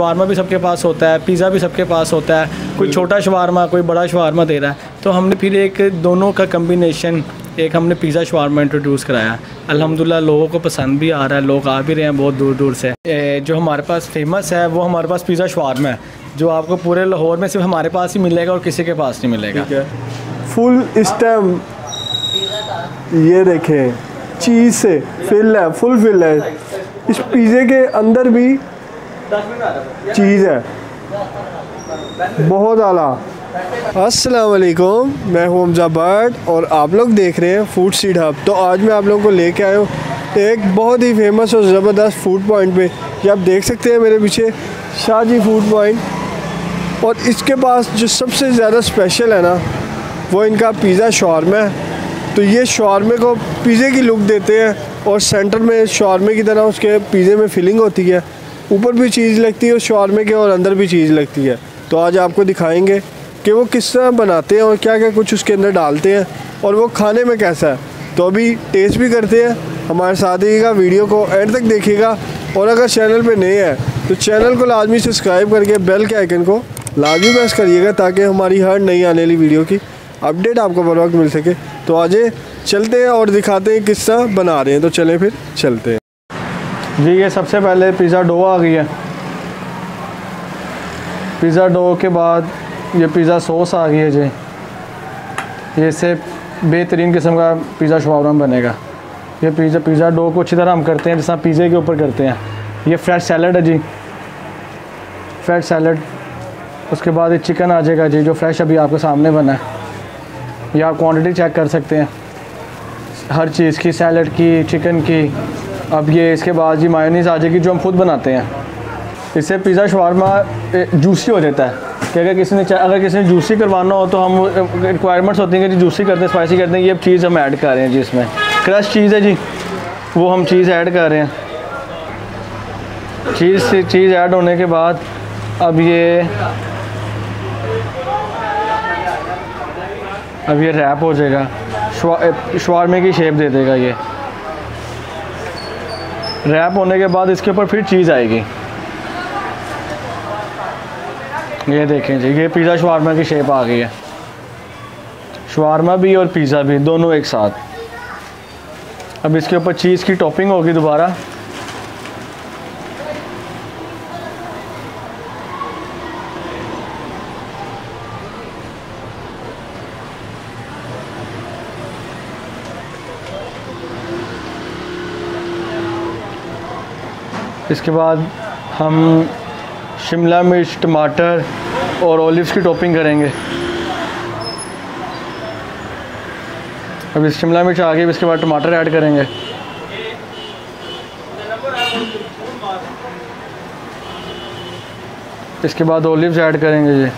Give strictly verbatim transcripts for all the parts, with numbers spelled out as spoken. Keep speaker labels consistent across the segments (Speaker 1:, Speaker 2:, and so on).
Speaker 1: Shawarma भी सबके पास होता है, पिज़्ज़ा भी सबके पास होता है, कोई छोटा शवारमा कोई बड़ा शवारमा दे रहा है। तो हमने फिर एक दोनों का कम्बिनेशन, एक हमने पिज़्ज़ा शवारमा इंट्रोड्यूस कराया। अल्हम्दुलिल्लाह लोगों को पसंद भी आ रहा है, लोग आ भी रहे हैं बहुत दूर दूर से। जो हमारे पास फेमस है वो हमारे पास पिज़्ज़ा शवारमा है, जो आपको पूरे लाहौर में सिर्फ हमारे पास ही मिलेगा और किसी के पास नहीं मिलेगा।
Speaker 2: फुल स्टेम ये देखें, चीज़ से फिल है, फुल फिल है। इस पिज़्ज़े के अंदर भी चीज़ है, बहुत आला। अस्सलाम वालेकुम, मैं हूं हमजा भट्ट और आप लोग देख रहे हैं फूड स्ट्रीट हब। तो आज मैं आप लोगों को लेके आया हूँ एक बहुत ही फेमस और ज़बरदस्त फूड पॉइंट पे। ये आप देख सकते हैं मेरे पीछे शाहजी फूड पॉइंट। और इसके पास जो सबसे ज़्यादा स्पेशल है ना, वो इनका पिज़्ज़ा शवारमा है। तो ये शवारमे को पिज़्ज़े की लुक देते हैं और सेंटर में शवारमे की तरह उसके पिज़्ज़े में फिलिंग होती है, ऊपर भी चीज़ लगती है उस शवारमे के और अंदर भी चीज़ लगती है। तो आज आपको दिखाएंगे कि वो किस तरह बनाते हैं और क्या क्या कुछ उसके अंदर डालते हैं और वो खाने में कैसा है। तो अभी टेस्ट भी करते हैं, हमारे साथ रहिएगा, वीडियो को एंड तक देखिएगा। और अगर चैनल पे नए हैं तो चैनल को लाजमी सब्सक्राइब करके बेल के आइकन को लाजमी प्रेस करिएगा, ताकि हमारी हर नई आने वाली वीडियो की अपडेट आपको बर वक्त मिल सके। तो आज चलते हैं और दिखाते हैं किस तरह बना रहे हैं। तो चलें फिर चलते हैं
Speaker 1: जी। ये सबसे पहले पिज़्ज़ा डो आ गई है। पिज़्ज़ा डो के बाद ये पिज़्ज़ा सॉस आ गई है जी। ये इससे बेहतरीन किस्म का पिज़्ज़ा शवारमा बनेगा। ये पिज़्ज़ा पिज़्ज़ा डो को अच्छी तरह हम करते हैं जैसा पिज़्ज़े के ऊपर करते हैं। ये फ्रेश सैलड है जी, फ्रेश सैलड। उसके बाद ये चिकन आ जाएगा जी, जो फ्रेश अभी आपके सामने बना है। ये आप क्वांटिटी चेक कर सकते हैं हर चीज़ की, सैलड की, चिकन की। अब ये इसके बाद जी मायोनीज़ आ जाएगी जो हम खुद बनाते हैं। इससे पिज़्ज़ा शवारमा जूसी हो जाता है कि अगर किसी ने अगर किसी ने जूसी करवाना हो तो हम रिक्वायरमेंट्स होती हैं कि जी जूसी करते हैं, स्पाइसी करते हैं। ये चीज़ हम ऐड कर रहे हैं जी, इसमें क्रश चीज़ है जी, वो हम चीज़ ऐड कर रहे हैं। चीज़ से चीज़ ऐड होने के बाद अब ये अब ये रैप हो जाएगा, शवारमे की शेप दे देगा। ये रैप होने के बाद इसके ऊपर फिर चीज़ आएगी। ये देखें जी, ये पिज़्ज़ा शवारमा की शेप आ गई है। शवारमा भी और पिज़्ज़ा भी दोनों एक साथ। अब इसके ऊपर चीज़ की टॉपिंग होगी दोबारा। इसके बाद हम शिमला मिर्च, टमाटर और ओलिव्स की टॉपिंग करेंगे। अब इस शिमला मिर्च आ गई, इसके बाद टमाटर ऐड करेंगे। इसके बाद ओलिव्स ऐड करेंगे जी।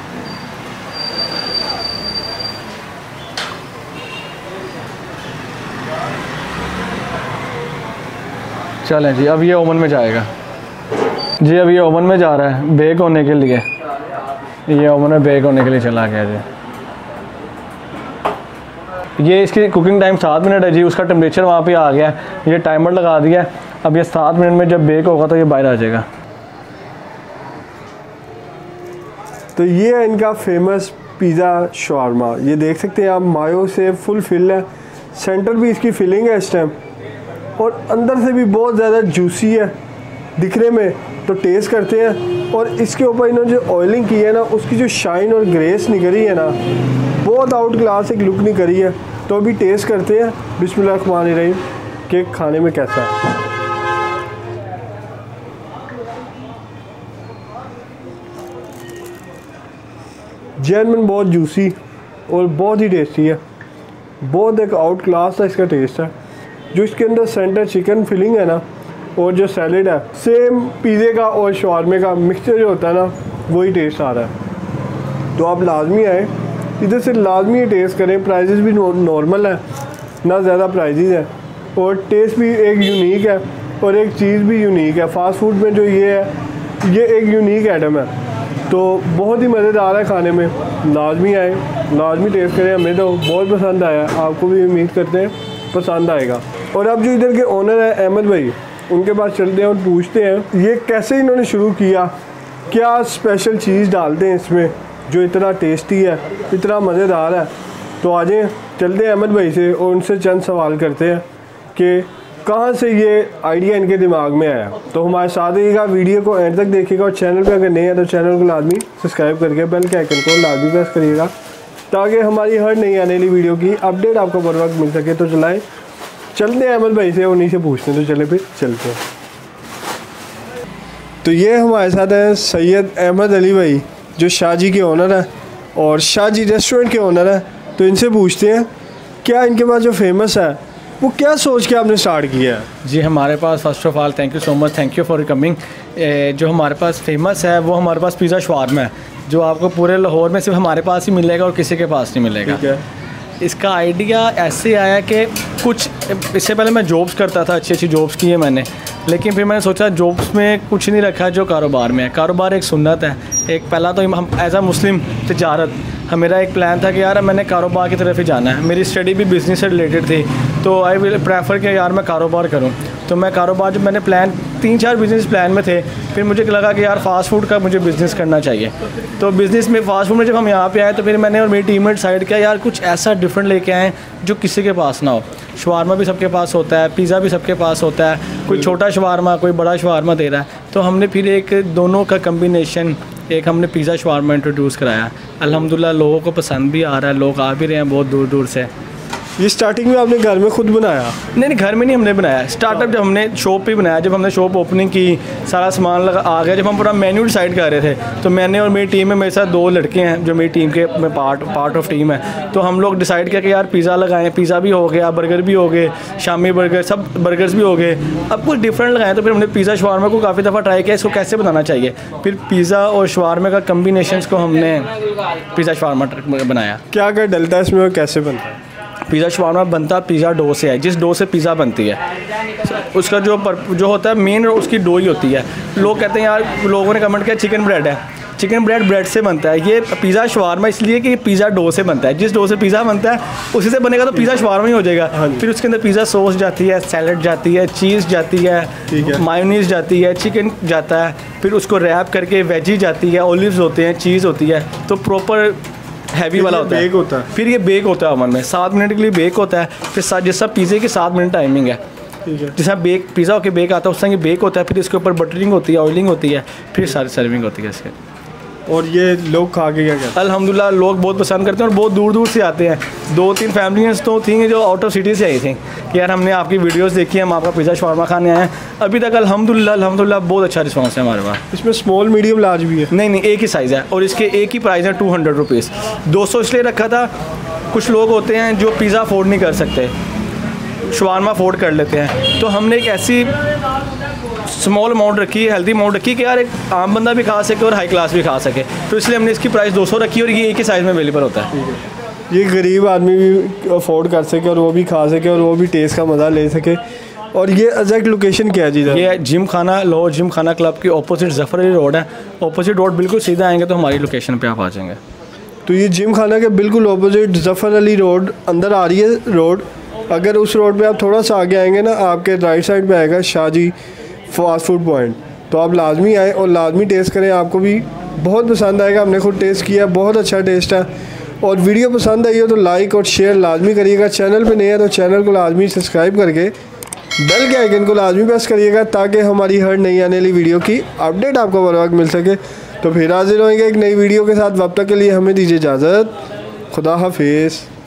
Speaker 1: चलें जी, अब ये ओवन में जाएगा जी। अब ये ओवन में जा रहा है बेक होने के लिए। ये ओवन में बेक होने के लिए चला गया जी। ये इसकी कुकिंग टाइम सात मिनट है जी। उसका टेम्परेचर वहाँ पे आ गया है, ये टाइमर लगा दिया है। अब ये सात मिनट में जब बेक होगा तो ये बाहर आ जाएगा।
Speaker 2: तो ये है इनका फेमस पिज़्ज़ा शवारमा। ये देख सकते हैं आप, मायो से फुल फिल है, सेंटर भी इसकी फिलिंग है इस टाइम, और अंदर से भी बहुत ज़्यादा जूसी है दिखने में। तो टेस्ट करते हैं। और इसके ऊपर इन्होंने जो ऑयलिंग की है ना, उसकी जो शाइन और ग्रेस निकली है ना, बहुत आउट क्लास एक लुक निकली है। तो अभी टेस्ट करते हैं बिस्मिल्लाहिर्रहमानिर्रहीम कि खाने में कैसा है। जेन्युइन बहुत जूसी और बहुत ही टेस्टी है, बहुत एक आउट क्लास का इसका टेस्ट है। जो इसके अंदर सेंटर चिकन फिलिंग है ना, और जो सैलेड है, सेम पिज़्ज़े का और शवारमे का मिक्सचर जो होता है ना, वही टेस्ट आ रहा है। तो आप लाजमी आए इधर से, लाजमी टेस्ट करें। प्राइजेस भी नॉर्मल है, ना ज़्यादा प्राइजेस है, और टेस्ट भी एक यूनिक है और एक चीज़ भी यूनिक है। फास्ट फूड में जो ये है, ये एक यूनिक आइटम है। तो बहुत ही मज़ेदार है खाने में। लाजमी आए, लाजमी टेस्ट करें। हमें तो बहुत पसंद आया, आपको भी उम्मीद करते हैं पसंद आएगा। और अब जो इधर के ओनर है अहमद भाई, उनके पास चलते हैं और पूछते हैं ये कैसे इन्होंने शुरू किया, क्या स्पेशल चीज़ डालते हैं इसमें जो इतना टेस्टी है, इतना मज़ेदार है। तो आ जाएं, चलते हैं अहमद भाई से और उनसे चंद सवाल करते हैं कि कहाँ से ये आइडिया इनके दिमाग में आया। तो हमारे साथ रहिएगा, वीडियो को एंड तक देखिएगा और चैनल पे अगर नहीं है तो चैनल को लाजमी सब्सक्राइब करके बेल के आइकन को लाजमी प्रेस करिएगा ताकि हमारी हर नई आने वाली वीडियो की अपडेट आपको बर वक्त मिल सके। तो चलाएं, चलते हैं अहमद भाई से, उन्हीं से पूछते हैं। तो चले फिर चलते हैं। तो ये हमारे साथ हैं सैयद अहमद अली भाई जो शाहजी के ओनर हैं और शाहजी रेस्टोरेंट के ओनर हैं। तो इनसे पूछते हैं क्या इनके पास जो फेमस है वो क्या सोच के आपने स्टार्ट किया है।
Speaker 1: जी हमारे पास first of all thank you so much, thank you for coming. जो हमारे पास फेमस है वो हमारे पास पिज़्ज़ा शवारमा है जो आपको पूरे लाहौर में सिर्फ हमारे पास ही मिलेगा और किसी के पास नहीं मिलेगा।
Speaker 2: ठीक है।
Speaker 1: इसका आइडिया ऐसे आया कि कुछ इससे पहले मैं जॉब्स करता था, अच्छी अच्छी जॉब्स की है मैंने, लेकिन फिर मैंने सोचा जॉब्स में कुछ नहीं रखा जो कारोबार में है। कारोबार एक सुन्नत है। एक पहला तो हम एज आ मुस्लिम तजारत मेरा एक प्लान था कि यार मैंने कारोबार की तरफ ही जाना है। मेरी स्टडी भी बिज़नेस से रिलेटेड थी तो आई विल प्रेफर कि यार मैं कारोबार करूं। तो मैं कारोबार जब मैंने प्लान तीन चार बिज़नेस प्लान में थे, फिर मुझे लगा कि यार फास्ट फूड का मुझे बिज़नेस करना चाहिए। तो बिज़नेस में फास्ट फूड में जब हम यहाँ पे आए तो फिर मैंने और मेरी टीम में डिसाइड किया यार कुछ ऐसा डिफरेंट लेके आएँ जो किसी के पास ना हो। शवारमा भी सबके पास होता है, पिज़्ज़ा भी सबके पास होता है, कोई छोटा शवारमा कोई बड़ा शवारमा दे रहा है। तो हमने फिर एक दोनों का कम्बिनेशन एक हमने पिज़्ज़ा शवारमा इंट्रोड्यूस कराया। अल्हम्दुलिल्लाह लोगों को पसंद भी आ रहा है, लोग आ भी रहे हैं बहुत दूर दूर से।
Speaker 2: ये स्टार्टिंग में आपने घर में खुद बनाया?
Speaker 1: नहीं नहीं घर में नहीं हमने बनाया, स्टार्टअप जब हमने शॉप पे बनाया, जब हमने शॉप ओपनिंग की सारा सामान लगा आ गया, जब हम पूरा मेन्यू डिसाइड कर रहे थे तो मैंने और मेरी टीम में मेरे साथ दो लड़के हैं जो मेरी टीम के मैं पार्ट पार्ट ऑफ टीम है। तो हम लोग डिसाइड किया कि यार पिज़्ज़ा लगाएं, पिज़्ज़ा भी हो गया, बर्गर भी हो गए, शामी बर्गर सब बर्गर्स भी हो गए, अब कुछ डिफरेंट लगाएं। तो फिर हमने पिज़्ज़ा शवारमा को काफ़ी दफ़ा ट्राई किया इसको कैसे बनाना चाहिए। फिर पिज़्ज़ा और शवारमा का कम्बिनेशन को हमने पिज़्ज़ा शवारमा बनाया।
Speaker 2: क्या क्या डलता है इसमें और कैसे बनता है?
Speaker 1: पिज़्ज़ा शवारमा बनता पिज़्ज़ा डो से है, जिस डो से पिज़्ज़ा बनती है उसका जो पर, जो होता है मेन उसकी डो ही होती है। लोग कहते हैं यार, लोगों ने कमेंट किया चिकन ब्रेड है, चिकन ब्रेड ब्रेड से बनता है। ये पिज़्ज़ा शवारमा इसलिए कि पिज़्ज़ा डो से बनता है, जिस डो से पिज़्ज़ा बनता है उसी से बनेगा तो पिज़्ज़ा शवारमा ही हो जाएगा। फिर उसके अंदर पिज़्ज़ा सॉस जाती है, सैलड जाती है, चीज़ जाती है, मायोनीज़ जाती है, चिकन जाता है, फिर उसको रैप करके वेजी जाती है, ओलिव्स होते हैं, चीज़ होती है, तो प्रॉपर हैवी वाला होता है।
Speaker 2: बेक होता है।
Speaker 1: फिर ये बेक होता है ओवन में, सात मिनट के लिए बेक होता है। फिर साथ जैसा पिज़्ज़े की सात मिनट टाइमिंग है, जैसा बेक पिज़्ज़ा होकर बेक आता है उस तरह ये बेक होता है। फिर इसके ऊपर बटरिंग होती है, ऑयलिंग होती है, फिर सारी सर्विंग होती है इसके।
Speaker 2: और ये लोग खा के क्या कहते हैं?
Speaker 1: अल्हम्दुलिल्लाह लोग बहुत पसंद करते हैं और बहुत दूर दूर से आते हैं। दो तीन फैमिलीज तो थी जो आउट ऑफ सिटी से आई थी कि यार हमने आपकी वीडियोस देखी है, हम आपका पिज़्ज़ा शवारमा खाने आए हैं। अभी तक अल्हम्दुलिल्लाह अल्हम्दुलिल्लाह बहुत अच्छा रिस्पांस है हमारे पास।
Speaker 2: इसमें स्मॉल मीडियम लार्ज भी है?
Speaker 1: नहीं नहीं एक ही साइज़ है और इसके एक ही प्राइस है टू हंड्रेड रुपीज़। दो सौ इसलिए रखा था, कुछ लोग होते हैं जो पिज़्ज़ा अफोर्ड नहीं कर सकते, शवारमा अफोर्ड कर लेते हैं, तो हमने एक ऐसी स्मॉल अमाउंट रखी है, हेल्दी अमाउंट रखी है कि यार एक आम बंदा भी खा सके और हाई क्लास भी खा सके। तो इसलिए हमने इसकी प्राइस दो सौ रखी है और ये एक ही साइज़ में अवेलेबल होता है।
Speaker 2: ये गरीब आदमी भी अफोर्ड कर सके और वो भी खा सके और वो भी टेस्ट का मज़ा ले सके। और ये एग्जैक्ट लोकेशन क्या है जी?
Speaker 1: ये Gymkhana Lahore Gymkhana club के ऑपोजिट जफर अली रोड है। ऑपोजिट रोड बिल्कुल सीधा आएंगे तो हमारी लोकेशन पे आप आ जाएंगे।
Speaker 2: तो ये जिम खाना के बिल्कुल ऑपोजिट जफर अली रोड अंदर आ रही है रोड। अगर उस रोड पे आप थोड़ा सा आगे आएंगे ना, आपके राइट साइड पे आएगा शाहजी फास्ट फूड पॉइंट। तो आप लाजमी आएँ और लाजमी टेस्ट करें, आपको भी बहुत पसंद आएगा। हमने खुद टेस्ट किया, बहुत अच्छा टेस्ट है। और वीडियो पसंद आई हो तो लाइक और शेयर लाजमी करिएगा। चैनल पे नए है तो चैनल को लाजमी सब्सक्राइब करके बेल के आइकन को लाजमी प्रेस करिएगा ताकि हमारी हर नई आने वाली वीडियो की अपडेट आपको बर वक्त मिल सके। तो फिर हाजिर होंगे एक नई वीडियो के साथ, तब तक के लिए हमें दीजिए इजाज़त। खुदा हाफिज़।